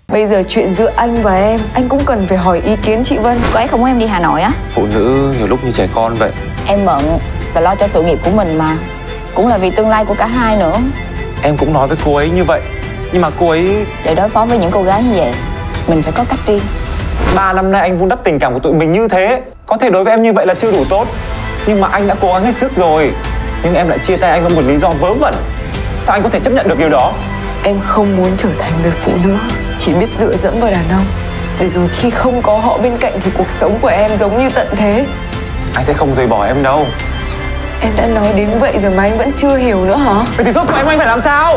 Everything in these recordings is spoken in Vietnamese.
Bây giờ chuyện giữa anh và em, anh cũng cần phải hỏi ý kiến chị Vân. Cô ấy không muốn em đi Hà Nội á? Phụ nữ nhiều lúc như trẻ con vậy. Em bận và lo cho sự nghiệp của mình mà. Cũng là vì tương lai của cả hai nữa. Em cũng nói với cô ấy như vậy. Nhưng mà cô ấy... Để đối phó với những cô gái như vậy, mình phải có cách riêng. 3 năm nay anh vun đắp tình cảm của tụi mình như thế. Có thể đối với em như vậy là chưa đủ tốt, nhưng mà anh đã cố gắng hết sức rồi. Nhưng em lại chia tay anh với một lý do vớ vẩn. Sao anh có thể chấp nhận được điều đó? Em không muốn trở thành người phụ nữ chỉ biết dựa dẫm vào đàn ông, để rồi khi không có họ bên cạnh thì cuộc sống của em giống như tận thế. Anh sẽ không rời bỏ em đâu. Em đã nói đến vậy rồi mà anh vẫn chưa hiểu nữa hả? Vậy thì rốt cuộc anh phải làm sao?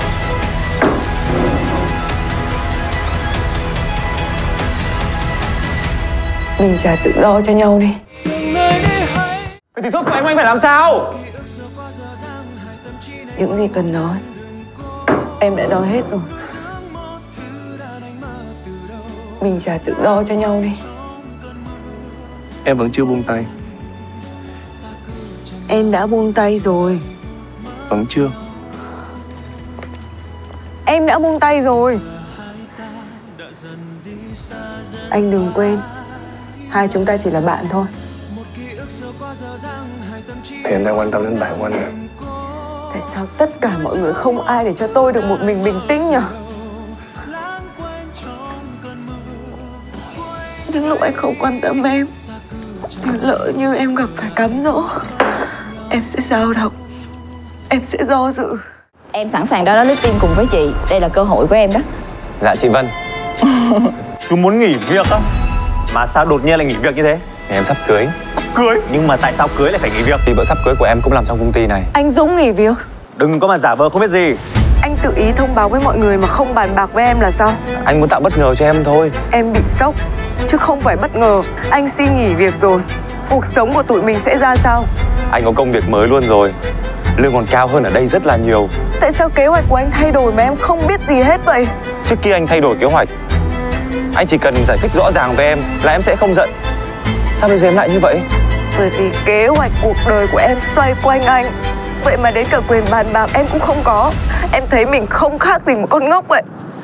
Mình trả tự do cho nhau đi. Vậy thì rốt cuộc anh phải làm sao? Những gì cần nói em đã nói hết rồi. Mình trả tự do cho nhau đi. Em vẫn chưa buông tay. Em đã buông tay rồi. Vẫn chưa. Em đã buông tay rồi. Anh đừng quên, hai chúng ta chỉ là bạn thôi. Thì em đang quan tâm đến bạn của anh nè. Tại sao tất cả mọi người không ai để cho tôi được một mình bình tĩnh nhỉ? Những lúc anh không quan tâm em, thì lỡ như em gặp phải cám dỗ, em sẽ dao động, em sẽ do dự. Em sẵn sàng đau đớn đứt tim cùng với chị. Đây là cơ hội của em đó. Dạ chị Vân. Chú muốn nghỉ việc á? Mà sao đột nhiên lại nghỉ việc như thế? Em sắp cưới. Cưới? Nhưng mà tại sao cưới lại phải nghỉ việc? Thì vợ sắp cưới của em cũng làm trong công ty này. Anh Dũng nghỉ việc. Đừng có mà giả vờ không biết gì. Anh tự ý thông báo với mọi người mà không bàn bạc với em là sao? Anh muốn tạo bất ngờ cho em thôi. Em bị sốc, chứ không phải bất ngờ. Anh xin nghỉ việc rồi. Cuộc sống của tụi mình sẽ ra sao? Anh có công việc mới luôn rồi. Lương còn cao hơn ở đây rất là nhiều. Tại sao kế hoạch của anh thay đổi mà em không biết gì hết vậy? Trước khi anh thay đổi kế hoạch, anh chỉ cần giải thích rõ ràng với em là em sẽ không giận. Sao bây giờ em lại như vậy? Bởi vì kế hoạch cuộc đời của em xoay quanh anh. Vậy mà đến cả quyền bàn bạc em cũng không có. Em thấy mình không khác gì một con ngốc vậy.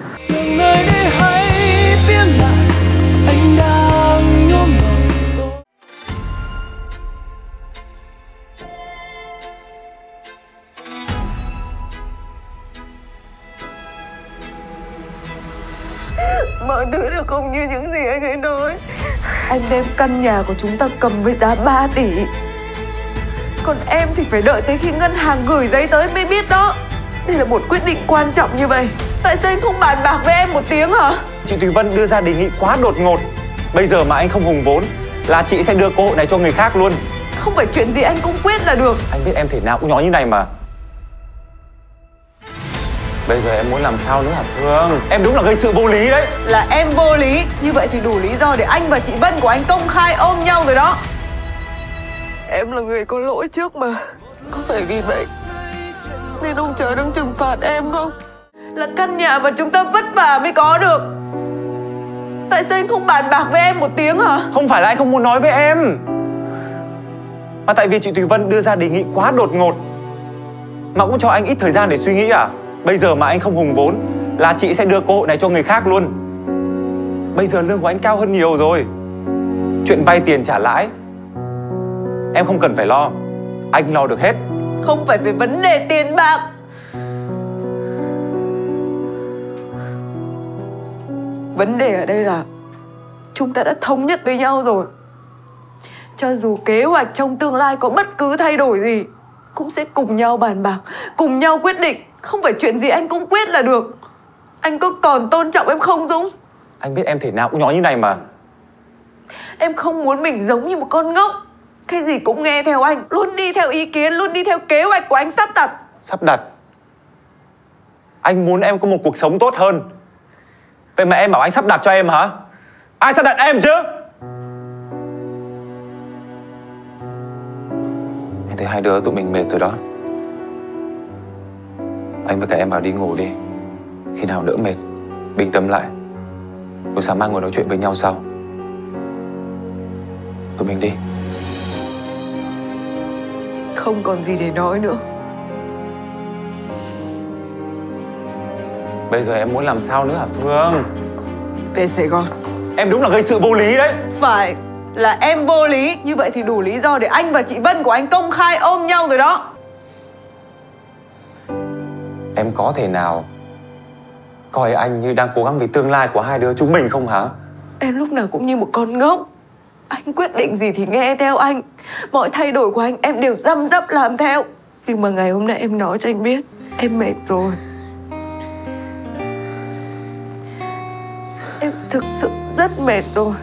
Mọi thứ đều không như những gì anh ấy nói. Anh đem căn nhà của chúng ta cầm với giá 3 tỷ. Còn em thì phải đợi tới khi ngân hàng gửi giấy tới mới biết đó. Đây là một quyết định quan trọng như vậy. Tại sao anh không bàn bạc với em một tiếng hả? Chị Thùy Vân đưa ra đề nghị quá đột ngột. Bây giờ mà anh không hùng vốn là chị sẽ đưa cơ hội này cho người khác luôn. Không phải chuyện gì anh cũng quyết là được. Anh biết em thể nào cũng nói như này mà. Bây giờ em muốn làm sao nữa hả Phương? Em đúng là gây sự vô lý đấy. Là em vô lý. Như vậy thì đủ lý do để anh và chị Vân của anh công khai ôm nhau rồi đó. Em là người có lỗi trước mà. Có phải vì vậy nên ông trời đang trừng phạt em không? Là căn nhà mà chúng ta vất vả mới có được. Tại sao anh không bàn bạc với em một tiếng hả? Không phải là anh không muốn nói với em, mà tại vì chị Thùy Vân đưa ra đề nghị quá đột ngột, mà cũng cho anh ít thời gian để suy nghĩ à? Bây giờ mà anh không hùng vốn là chị sẽ đưa cơ hội này cho người khác luôn. Bây giờ lương của anh cao hơn nhiều rồi. Chuyện vay tiền trả lãi em không cần phải lo. Anh lo được hết. Không phải về vấn đề tiền bạc. Vấn đề ở đây là chúng ta đã thống nhất với nhau rồi. Cho dù kế hoạch trong tương lai có bất cứ thay đổi gì, cũng sẽ cùng nhau bàn bạc, cùng nhau quyết định. Không phải chuyện gì anh cũng quyết là được. Anh có còn tôn trọng em không Dũng? Anh biết em thể nào cũng nói như này mà. Em không muốn mình giống như một con ngốc, cái gì cũng nghe theo anh, luôn đi theo ý kiến, luôn đi theo kế hoạch của anh sắp đặt. Sắp đặt? Anh muốn em có một cuộc sống tốt hơn. Vậy mà em bảo anh sắp đặt cho em hả? Ai sắp đặt em chứ? Anh thấy hai đứa tụi mình mệt rồi đó. Anh với cả em vào đi ngủ đi. Khi nào đỡ mệt, bình tâm lại, buổi sáng mai ngồi nói chuyện với nhau sau. Tụi mình đi. Không còn gì để nói nữa. Bây giờ em muốn làm sao nữa hả Phương? về Sài Gòn. Em đúng là gây sự vô lý đấy. Phải là em vô lý. Như vậy thì đủ lý do để anh và chị Vân của anh công khai ôm nhau rồi đó. Em có thể nào coi anh như đang cố gắng vì tương lai của hai đứa chúng mình không hả? Em lúc nào cũng như một con ngốc. Anh quyết định gì thì nghe theo anh. Mọi thay đổi của anh em đều răm rắp làm theo. Nhưng mà ngày hôm nay em nói cho anh biết, em mệt rồi. Em thực sự rất mệt rồi.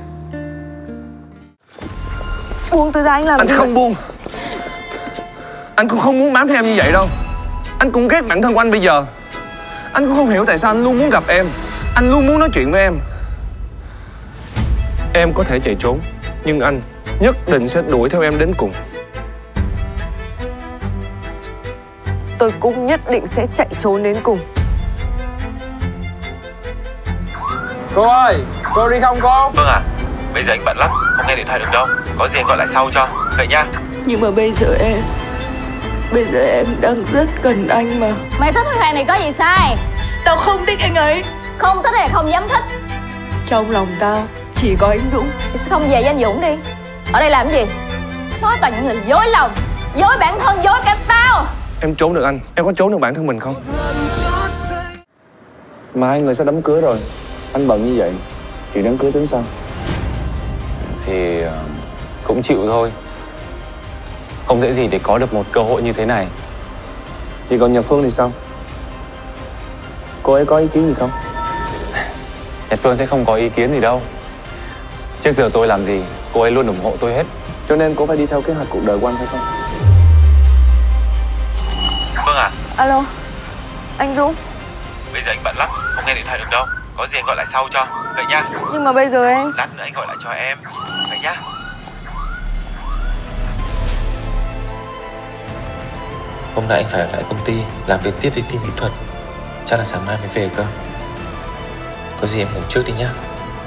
Buông tôi ra, anh làm Anh gì không vậy? buông. Anh cũng không muốn bám theo em như vậy đâu. Anh cũng ghét bản thân của anh bây giờ. Anh cũng không hiểu tại sao anh luôn muốn gặp em. Anh luôn muốn nói chuyện với em. Em có thể chạy trốn, nhưng anh nhất định sẽ đuổi theo em đến cùng. Tôi cũng nhất định sẽ chạy trốn đến cùng. Cô ơi, cô đi không cô? Vâng ạ. Bây giờ anh bận lắm, không nghe điện thoại được đâu. Có gì anh gọi lại sau cho. Vậy nha. Nhưng mà bây giờ em đang rất cần anh mà. Mày thích thằng Hoàng này có gì sai? Tao không thích anh ấy. Không thích hay không dám thích? Trong lòng tao chỉ có anh Dũng. Thì sao không về với anh Dũng đi? Ở đây làm cái gì? Nói toàn những người dối lòng, dối bản thân, dối cả tao. Em trốn được anh, em có trốn được bản thân mình không? Mai người sẽ đám cưới rồi. Anh bận như vậy, chuyện đám cưới tính sao? Thì cũng chịu thôi. Không dễ gì để có được một cơ hội như thế này. Chị còn Nhật Phương thì sao? Cô ấy có ý kiến gì không? Nhật Phương sẽ không có ý kiến gì đâu. Trước giờ tôi làm gì, cô ấy luôn ủng hộ tôi hết. Cho nên cô phải đi theo kế hoạch cuộc đời của anh phải không? Vâng ạ. Alo, anh Dũng. Bây giờ anh bận lắm, không nghe điện thoại được đâu. Có gì anh gọi lại sau cho. Vậy nha. Nhưng mà bây giờ em... Lát nữa anh gọi lại cho em. Vậy nhá. Hôm nay anh phải ở lại công ty làm việc tiếp với team kỹ thuật. Chắc là sáng mai mới về cơ. Có gì em ngủ trước đi nhá.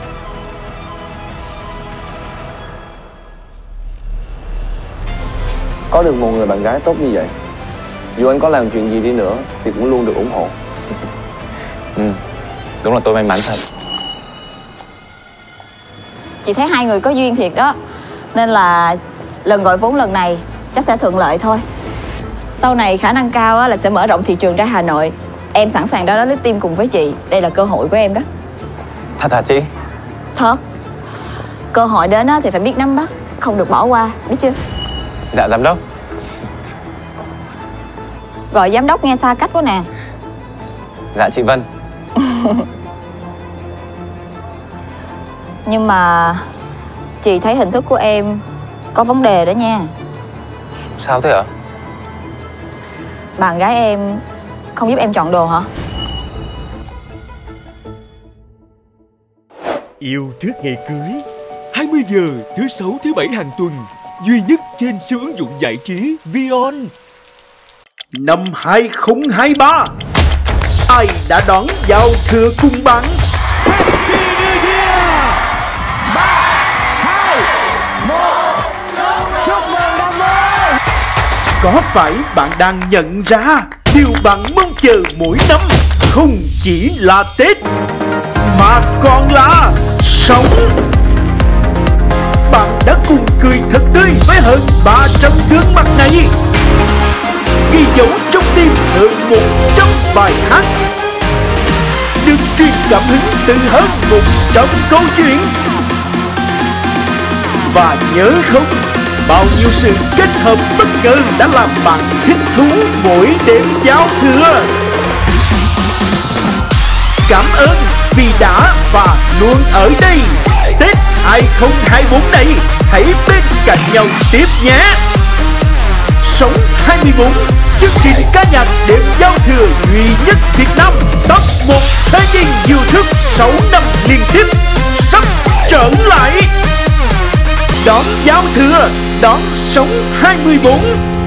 Có được một người bạn gái tốt như vậy, dù anh có làm chuyện gì đi nữa thì cũng luôn được ủng hộ. Đúng là tôi may mắn thật. Chị thấy hai người có duyên thiệt đó. Nên là lần gọi vốn lần này chắc sẽ thuận lợi thôi. Sau này khả năng cao là sẽ mở rộng thị trường ra Hà Nội. Em sẵn sàng đó lấy team cùng với chị. Đây là cơ hội của em đó. Thật hả chị? Thật. Cơ hội đến thì phải biết nắm bắt, không được bỏ qua, biết chưa? Dạ giám đốc. Gọi giám đốc nghe xa cách quá nè. Dạ chị Vân. Nhưng mà chị thấy hình thức của em có vấn đề đó nha. Sao thế ạ? Bạn gái em không giúp em chọn đồ hả? Yêu trước ngày cưới 20 giờ thứ 6 thứ 7 hàng tuần, duy nhất trên siêu ứng dụng giải trí Vion. Năm 2023, ai đã đón giao thừa cùng bạn? Happy New Year! 3, 2, 1, chúc mừng năm mới! Có phải bạn đang nhận ra điều bạn mong chờ mỗi năm không chỉ là Tết mà còn là sống? Bạn đã cùng cười thật tươi với hơn 300 gương mặt này, ghi dấu trong tim hơn 100 bài hát, được truyền cảm hứng từ hơn 100 câu chuyện. Và nhớ không, bao nhiêu sự kết hợp bất ngờ đã làm bạn thích thú mỗi đêm giao thừa. Cảm ơn vì đã và luôn ở đây. Tết 2024 này hãy bên cạnh nhau tiếp nhé. Sống 24, chương trình ca nhạc đêm giao thừa duy nhất Việt Nam, top 1 thế giới YouTube 6 năm liên tiếp sắp trở lại. Đón giao thừa, đón Sống 24.